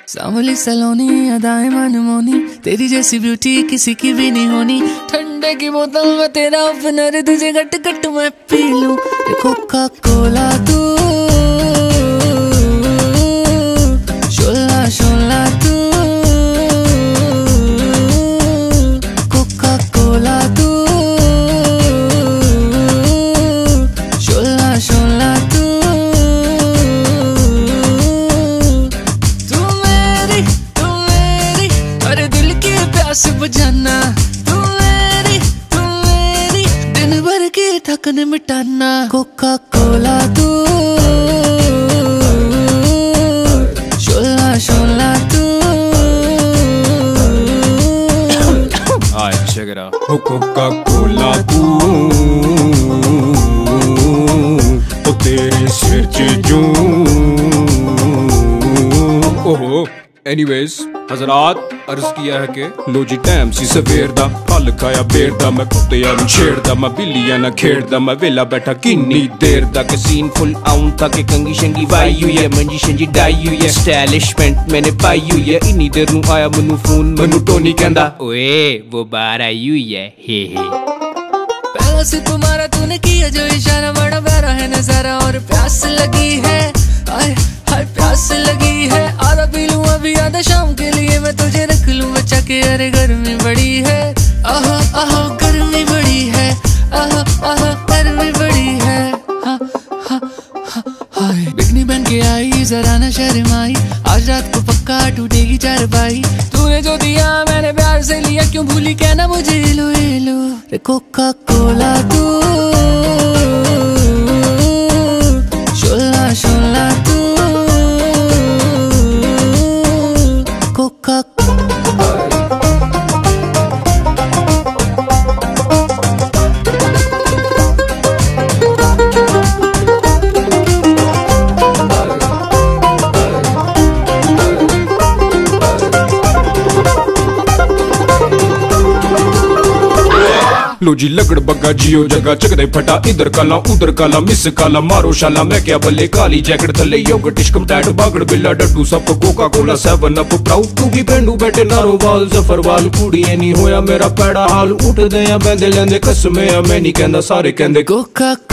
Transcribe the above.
सांवली सलोनी अदाएं मनमोनी, तेरी जैसी ब्यूटी किसी की भी नहीं होनी। ठंडे की बोतल में तेरा ओपनर, तुझे गट गट मैं पी लूं। कोका कोला तू, शोला शोला तू, कोका कोला तू, शोला शोला तू। प्यास बुझाना, तू मेरी दिन भर की थकन मिटाना। कोका कोला तू, शोला शोला तू। Alright, check it out. Coca Cola तू, ओ तेरे सिर च जूं। ओहो, anyways, हजरात अर्ज किया है कि लो जी टाइम सी सवेर दा, फल खाया बेर दा, मैं कुत्तियां नूं छेड़दा, मैं बिल्लियां नाल खेड़दा, मैं वेला बैठा किन्नी देर दा। के सीन फुल आउं था के कंगी शंगी वाई हुई है, मंजी शंजी डाई हुई है, स्टाइलिशमेंट मैंने पाई हुई है। इन्नी देर नूं आया मैनू फोन, मैनू टोनी कहंदा ओए वो बाहर आई हुई है, हे हे। पहला सिप मारा तूने किया जो इशारा, बड़ा प्यारा है नजारा और प्यास लगी है। आए हाय प्यास लगी है, आधा पी लूं अभी आधा शाम के लिए मैं तुझे रख लूं बचा के। अरे गर्मी बड़ी है, आहा आहा गर्मी बड़ी है, आहा आहा गर्मी बड़ी है। हाँ हाँ हाँ हाय बिकनी बन के आई जरा न शर्माई, आज रात को पक्का टूटेगी चारपाई। तूने जो दिया मैंने प्यार से लिया, क्यों भूली कहना मुझे लो ये लो। कोका कोला तू, शोला शोला तू, कोका लो जी लगड़ बग्गा जियो जगह चकदे फटा, इधर काला उधर काला मिस काला मारो शाला। मैं क्या बल्ले काली जैकेट थले योगर्ट इश्कम टैट बागड़ बिल्ला डट्टू सब Coca Cola 7 up proud to be पेंडू बैठे नारो वाल जफर वाल। कुड़िए नहीं होया मेरा पैड़ा हाल, उठ दे या बैंदे लेंदे कसमे मैं नहीं कहंदा सारे कहंदे कोका